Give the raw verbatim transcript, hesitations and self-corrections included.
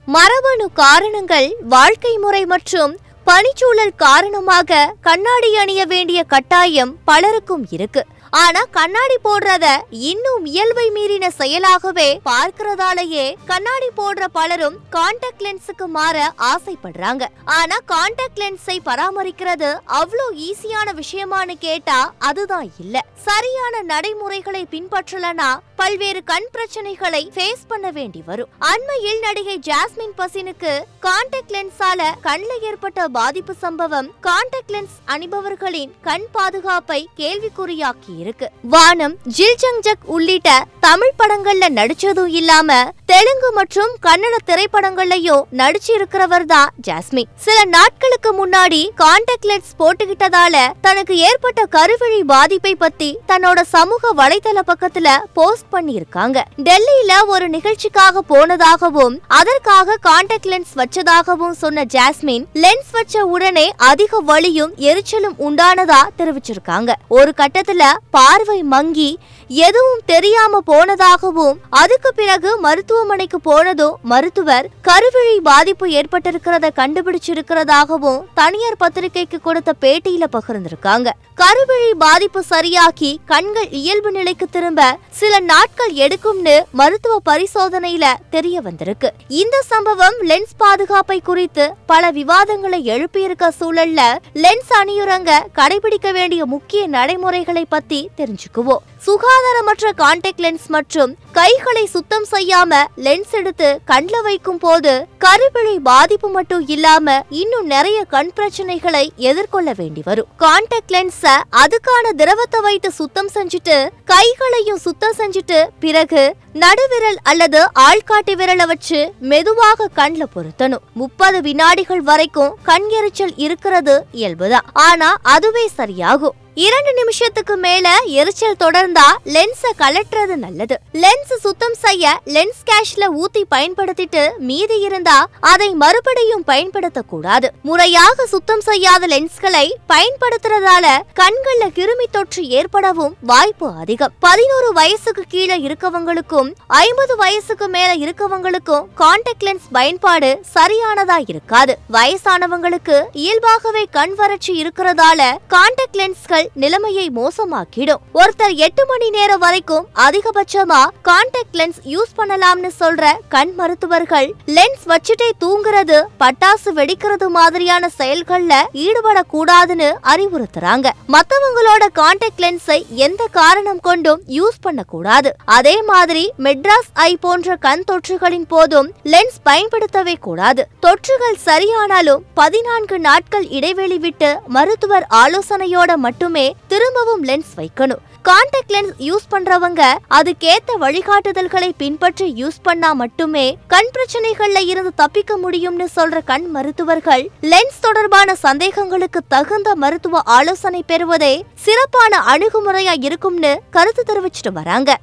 மரபணு காரணங்கள், வாழ்க்கை முறை மற்றும் பணிச்சூழல் காரணமாக கண்ணாடி அணிய வேண்டிய கட்டாயம் பலருக்கும் இருக்கு. ஆனா கண்ணாடி போடுறத இன்னும் இயல்பை மீறின செயலாகவே பார்க்கிறதாலேயே கண்ணாடி போடுற பலரும் கான்டாக்ட் லென்ஸுக்கு மாற ஆசைப்படுறாங்க. ஆனா கான்டாக்ட் லென்ஸை பராமரிக்கிறது அவ்வளோ ஈஸியான விஷயமானு கேட்டா அதுதான் இல்ல. சரியான நடைமுறைகளை பின்பற்றலனா பல்வேறு கண் பிரச்சனைகளை ஃபேஸ் பண்ண வேண்டி வரும். அண்மையில் நடிகை ஜாஸ்மின் பசினுக்கு கான்டாக்ட் லென்ஸால கண்ல ஏற்பட்ட பாதிப்பு சம்பவம் கான்டாக்ட் லென்ஸ் அணிபவர்களின் கண் பாதுகாப்பை கேள்விக்குறியாக்கி இருக்கு. வானம், ஜில் ஜங் ஜக் உள்ளிட்ட தமிழ் படங்கள்ல நடிச்சதும் இல்லாம தெலுங்கு மற்றும் கன்னட திரைப்படங்கள்லயும் நடிச்சிருக்கிறவர் தான் ஜாஸ்மின். சில நாட்களுக்கு முன்னாடி கான்டாக்ட் லென்ஸ் போட்டுக்கிட்டதால தனக்கு ஏற்பட்ட கருவிழி பாதிப்பை பத்தி தன்னோட சமூக வலைதள பக்கத்துல போஸ்ட் பண்ணியிருக்காங்க. டெல்லியில ஒரு நிகழ்ச்சிக்காக போனதாகவும் அதற்காக கான்டாக்ட் லென்ஸ் வச்சதாகவும் சொன்ன ஜாஸ்மின், லென்ஸ் வச்ச உடனே அதிக வலியும் எரிச்சலும் உண்டானதா தெரிவிச்சிருக்காங்க. ஒரு கட்டத்துல பார்வை மங்கி எதுவும் தெரியாம போனதாகவும் அதுக்கு பிறகு மருத்துவமனைக்கு போனதும் மருத்துவர் கருவிழி பாதிப்பு ஏற்பட்டிருக்கிறத கண்டுபிடிச்சிருக்கிறதாகவும் தனியார் பத்திரிகைக்கு கொடுத்த பேட்டியில பகிர்ந்திருக்காங்க. கருவிழி பாதிப்பு சரியாக்கி கண்கள் இயல்பு நிலைக்கு திரும்ப சில நாட்கள் எடுக்கும்னு மருத்துவ பரிசோதனையில தெரிய வந்திருக்கு. இந்த சம்பவம் லென்ஸ் பாதுகாப்பை குறித்து பல விவாதங்களை எழுப்பியிருக்க சூழல்ல லென்ஸ் அணியுறங்க கடைபிடிக்க வேண்டிய முக்கிய நடைமுறைகளை பத்தி தெரிஞ்சுக்குவோம். சுகாதாரமற்ற கான்டாக்ட் லென்ஸ் மற்றும் கைகளை சுத்தம் செய்யாம லென்ஸ் எடுத்து கண்ல வைக்கும் போது கருவிழி பாதிப்பு மட்டும் இல்லாம இன்னும் நிறைய கண் பிரச்சனைகளை எதிர்கொள்ள வேண்டி வரும். கான்டாக்ட் லென்ஸ அதுக்கான திரவத்தை வைத்து சுத்தம் செஞ்சுட்டு கைகளையும் சுத்தம் செஞ்சுட்டு பிறகு நடுவிரல் அல்லது ஆள்காட்டி விரலை வச்சு மெதுவாக கண்ல பொருத்தணும். முப்பது வினாடிகள் வரைக்கும் கண் எரிச்சல் இருக்கிறது இயல்புதான். ஆனா அதுவே சரியாகும். இரண்டு நிமிஷத்துக்கு மேல எரிச்சல் தொடர்ந்தா லென்ஸ கலட்டுறது நல்லது. லென்ஸ் சுத்தம் செய்ய லென்ஸ் கேஷ்ல ஊத்தி பயன்படுத்திட்டு மீதி இருந்தா அதை மறுபடியும் பயன்படுத்த கூடாது. முறையாக சுத்தம் செய்யாத லென்ஸ்களை பயன்படுத்துறதால கண்கள்ல கிருமி தொற்று ஏற்படவும் வாய்ப்பு அதிகம். பதினோரு வயசுக்கு கீழே இருக்கவங்களுக்கும் ஐம்பது வயசுக்கு மேல இருக்கவங்களுக்கும் கான்டாக்ட் லென்ஸ் பயன்பாடு சரியானதா இருக்காது. வயசானவங்களுக்கு இயல்பாகவே கண் வறட்சி இருக்கிறதால கான்டாக்ட் லென்ஸ்கள் நிலைமையை மோசமாக்கிடும். ஒருத்தர் எட்டு மணி நேரம் வரைக்கும் அதிகபட்சமா கான்டாக்ட் லென்ஸ் யூஸ் பண்ணலாம்னு சொல்ற கண் மருத்துவர்கள் லென்ஸ் வச்சுட்டே தூங்குறது, பட்டாசு வெடிக்கிறது மாதிரியான செயல்கள்ல ஈடுபடக்கூடாதுன்னு அறிவுறுத்துறாங்க. மத்தவங்களோட கான்டாக்ட் லென்ஸை எந்த காரணம் கொண்டும் யூஸ் பண்ண கூடாது. அதே மாதிரி மெட்ராஸ் ஐ போன்ற கண் தொற்றுகளின் போதும் லென்ஸ் பயன்படுத்தவே கூடாது. தொற்றுகள் சரியானாலும் பதினான்கு நாட்கள் இடைவெளி விட்டு மருத்துவர் ஆலோசனையோட மட்டுமே திரும்பவும் லென்ஸ் வைக்கணும். கான்டாக்ட் லென்ஸ் யூஸ் பண்றவங்க அதுக்கேத்த வழிகாட்டுதல்களை பின்பற்றி யூஸ் பண்ணா மட்டுமே கண் பிரச்சனைகள்ல இருந்து தப்பிக்க முடியும்னு சொல்ற கண் மருத்துவர்கள் லென்ஸ் தொடர்பான சந்தேகங்களுக்கு தகுந்த மருத்துவ ஆலோசனை பெறுவதே சிறப்பான அணுகுமுறையா இருக்கும்னு கருத்து தெரிவிச்சிட்டு வராங்க.